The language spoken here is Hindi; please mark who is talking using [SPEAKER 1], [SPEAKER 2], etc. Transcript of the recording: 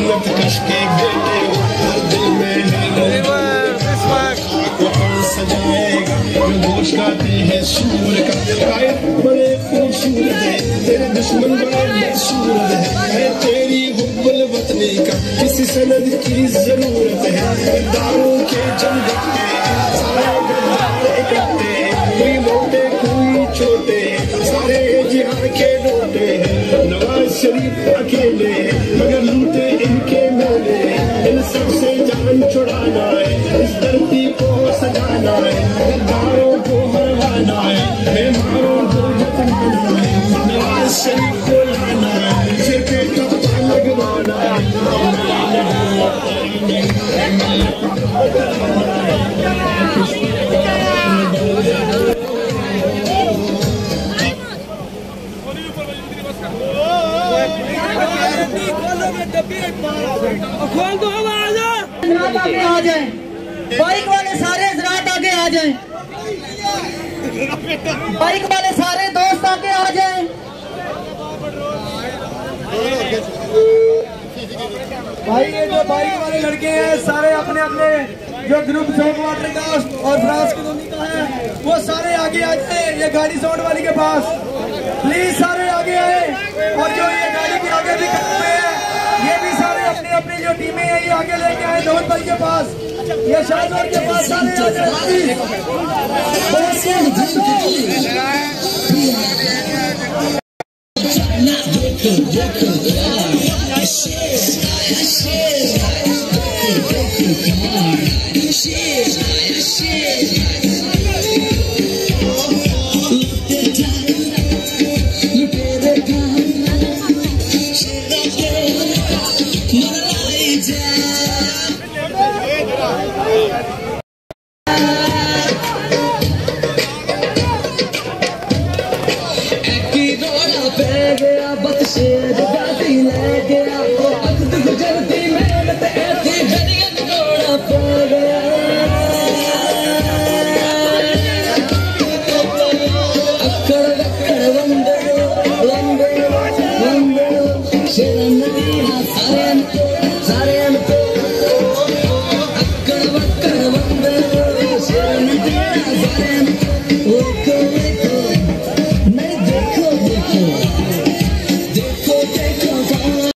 [SPEAKER 1] जन्नत कश के बेटे हो, हर दिल में सजाएगा जो गोश गाते हैं सूर का। कायद बड़े खूबसूरत है, तेरे दुश्मन बड़े बदसूरत है तेरी हुब्बुल वतनी का किसी सनद की जरूरत है। दारों के जंगल में सारे गद्दार इकट्ठे, कोई मोटे कोई छोटे, सारे जिहां के नोटे हैं। नवाज शरीफ अकेले मगर लूटे इनके मेले, इन सबसे जान छुड़ाना है, इस धरती को सजाना है, गद्दारों को मरवाना है, बेमारों को जतनाना है, नवाज शरीफ को लाना है, सिर पे कपड़ा लगवाना है।
[SPEAKER 2] खोल दो आवाज, आ जाए बाइक वाले सारे हजरात आगे आ जाएं, बाइक वाले सारे दोस्त आगे आ जाएं।
[SPEAKER 3] भाई ये जो बाइक वाले लड़के हैं सारे अपने अपने जो ग्रुप चौक वाटर का और फ्रांस कॉलोनी का है वो सारे आगे आ जाए, ये गाड़ी साउंड वाली के पास प्लीज सारे आगे आए। और जो ये गाड़ी के आगे भी खड़े हुए हैं ये भी सारे अपनी अपनी जो टीमें हैं ये आगे लेके आए दौलत भाई के पास, ये शाहजहां के पास सारे आ जाए।
[SPEAKER 4] Shit.